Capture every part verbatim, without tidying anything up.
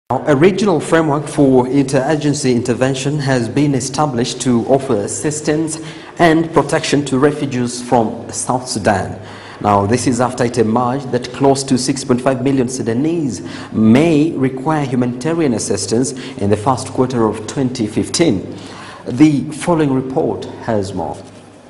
A regional framework for interagency intervention has been established to offer assistance and protection to refugees from South Sudan. Now, this is after it emerged that close to six point five million Sudanese may require humanitarian assistance in the first quarter of twenty fifteen. The following report has more.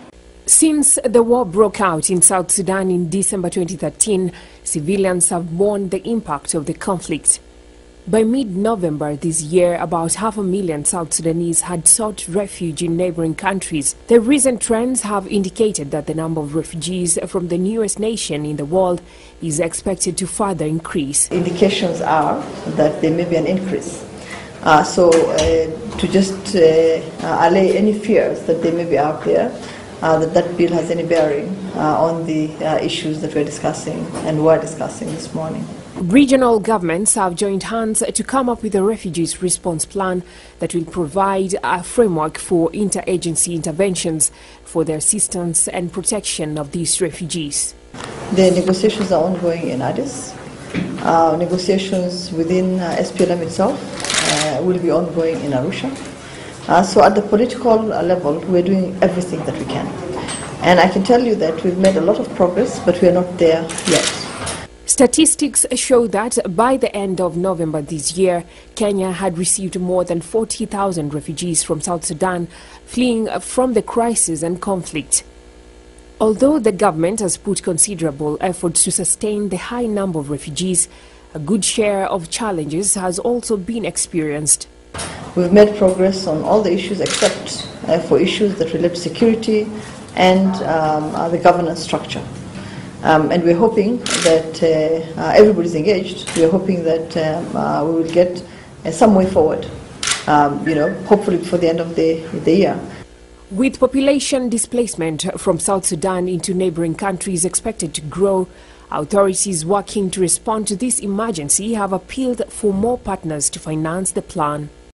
Since the war broke out in South Sudan in December twenty thirteen, civilians have borne the impact of the conflict. By mid-November this year, about half a million South Sudanese had sought refuge in neighboring countries. The recent trends have indicated that the number of refugees from the newest nation in the world is expected to further increase. Indications are that there may be an increase. Uh, so uh, to just uh, allay any fears that they may be out there, uh, that that bill has any bearing uh, on the uh, issues that we're discussing and were discussing this morning. Regional governments have joined hands to come up with a refugees response plan that will provide a framework for interagency interventions for the assistance and protection of these refugees. The negotiations are ongoing in Addis. Uh, negotiations within uh, S P L M itself uh, will be ongoing in Arusha. Uh, so at the political level, we're doing everything that we can. And I can tell you that we've made a lot of progress, but we're not there yet. Statistics show that by the end of November this year, Kenya had received more than forty thousand refugees from South Sudan fleeing from the crisis and conflict. Although the government has put considerable efforts to sustain the high number of refugees, a good share of challenges has also been experienced. We've made progress on all the issues except uh, for issues that relate to security and um, uh, the governance structure. Um, and we're hoping that uh, uh, everybody's engaged. We're hoping that um, uh, we will get uh, some way forward, um, you know, hopefully before the end of the, the year. With population displacement from South Sudan into neighboring countries expected to grow, authorities working to respond to this emergency have appealed for more partners to finance the plan.